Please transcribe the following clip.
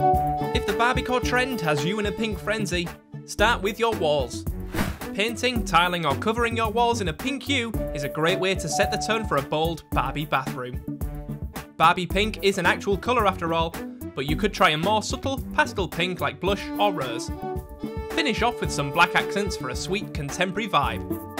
If the Barbiecore trend has you in a pink frenzy, start with your walls. Painting, tiling or covering your walls in a pink hue is a great way to set the tone for a bold Barbie bathroom. Barbie pink is an actual colour after all, but you could try a more subtle pastel pink like blush or rose. Finish off with some black accents for a sweet contemporary vibe.